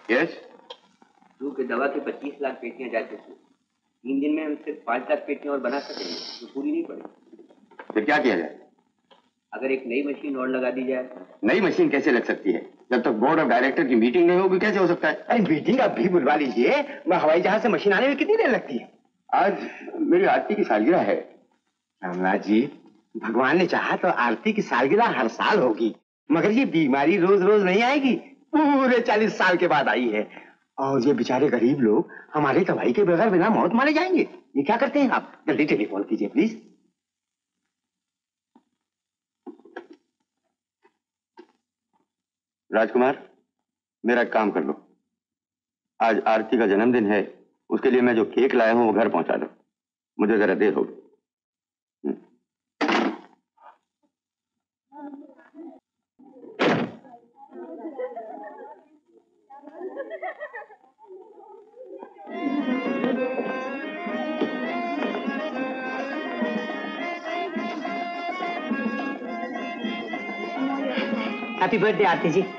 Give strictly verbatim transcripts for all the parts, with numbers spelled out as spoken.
Yes. जो कि दवा की पच्चीस लाख पेटियां जा चुकी, तीन दिन में हम सिर्फ पांच लाख पेटियां और बना सकेंगे, जो तो पूरी नहीं पड़ेगी। फिर क्या किया जाए? अगर एक नई मशीन और लगा दी जाए। नई मशीन कैसे लग सकती है? जब तक बोर्ड ऑफ डायरेक्टर की मीटिंग नहीं होगी कैसे हो सकता है? अरे मीटिंग अब भी बुलवा लीजिए। हवाई जहाज से मशीन आने में कितनी देर लगती है? आज मेरी आरती की सालगिरह है। रामनाथ जी, भगवान ने चाहा तो आरती की सालगिरह हर साल होगी, मगर ये बीमारी रोज रोज नहीं आएगी, पूरे चालीस साल के बाद आई है। और ये बेचारे गरीब लोग हमारी दवाई के बगैर बिना मौत मारे जाएंगे। ये क्या करते हैं आप? जल्दी टेलीफोन कीजिए प्लीज। राजकुमार, मेरा काम कर लो। आज आरती का जन्मदिन है, उसके लिए मैं जो केक लाया हूं वो घर पहुंचा दो। मुझे जरा देर होगी। Happy birthday Aarti ji.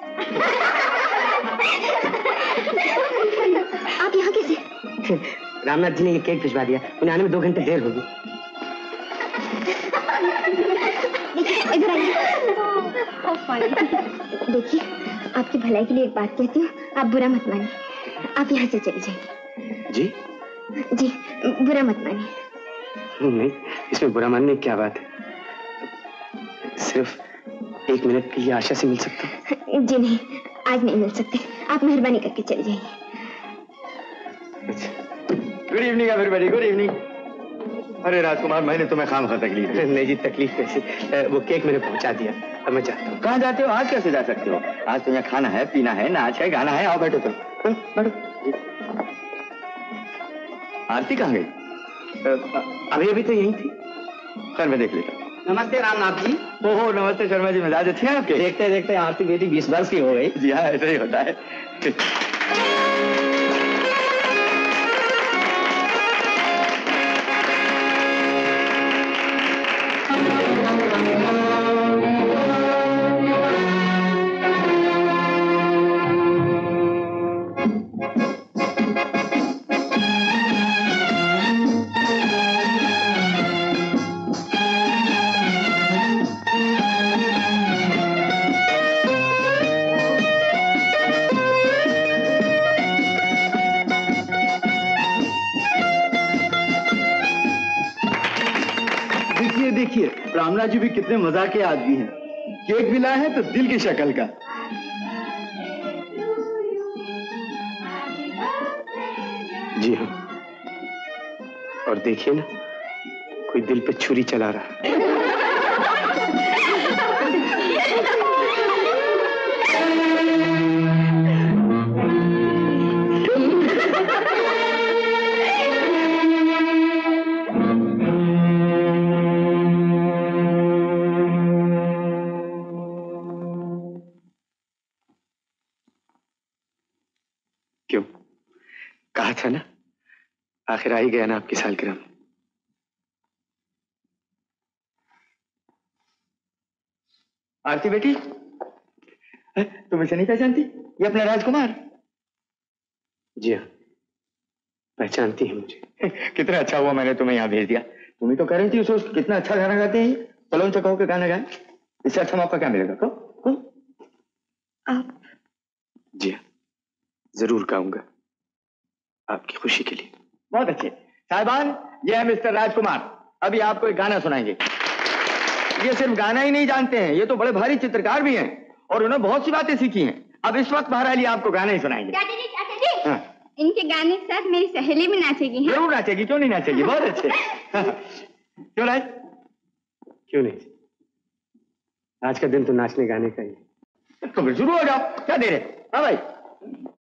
आप यहाँ कैसे? रामनाथ जी ने ये केक भिजवा दिया, उन्हें आने में दो घंटे देर होगी। देखिए इधर आइए। देखिए आपकी भलाई के लिए एक बात कहती हूँ, आप बुरा मत मानिए, आप यहाँ से चले जाइए। जी जी बुरा मत मानिए। नहीं, इसमें बुरा मानने की क्या बात है? सिर्फ एक मिनट के लिए आशा से मिल सकता हूँ? जी नहीं, आज नहीं मिल सकते, आप मेहरबानी करके चले जाइए। Good evening everybody, good evening. अरे राजकुमार, मैंने तुम्हें खामखा तकलीफ दी। नहीं जी, तकलीफ कैसी? वो केक मैंने पहुंचा दिया, अब मैं चाहता हूँ। कहाँ जाते हो? आज कैसे जा सकते हो? आज तो यहाँ खाना है, पीना है, नाच है, गाना है। आओ बैठो तुम, बैठो। आरती कहाँ गई? अभी अभी तो यही थी। खैर मैं देख लेता। नमस्ते रामनाथ जी। ओहो नमस्ते शर्मा जी, मिजाज अच्छे हैं आपके? देखते देखते आरती बेटी बीस वर्ष की हो गई। जी हाँ, ऐसा ही होता है। देखिए रामनाथ जी भी कितने मजाक के आदमी हैं। केक भी लाए हैं तो दिल की शक्ल का। जी हाँ, और देखिए ना, कोई दिल पे छुरी चला रहा है। क्यों? कहा था ना, आखिर आ ही गया ना आपकी सालगिरह में। आरती बेटी, तुम इसे नहीं पहचानती? ये अपना राजकुमार। जी हाँ, पहचानती है मुझे। कितना अच्छा हुआ मैंने तुम्हें यहाँ भेज दिया। तुम ही तो कह रही थी उसको कितना अच्छा गाना गाते हैं। चलो उनसे कहो कि गाना गाए, इससे अच्छा मौका क्या मिलेगा? कहो कहो। आप? जी हाँ, जरूर गाऊंगा, आपकी खुशी के लिए। बहुत अच्छे। साहिबान, ये है मिस्टर राजकुमार। अभी आपको एक गाना सुनाएंगे। ये सिर्फ गाना ही नहीं जानते हैं, ये तो बड़े भारी चित्रकार भी हैं और उन्होंने बहुत सी बातें सीखी हैं। अब इस वक्त महाराज आपको गाना ही सुनाएंगे। चाचा जी, चाचा जी, हाँ। इनके गाने के साथ मेरी सहेली भी नाचेगी। हाँ? जरूर नाचेगी, क्यों नहीं नाचेगी? बहुत अच्छे। क्यों राज? क्यों नहीं, आज का दिन तो नाचने गाने का ही। तो फिर शुरू हो जाओ, क्या दे रहे? हाँ भाई।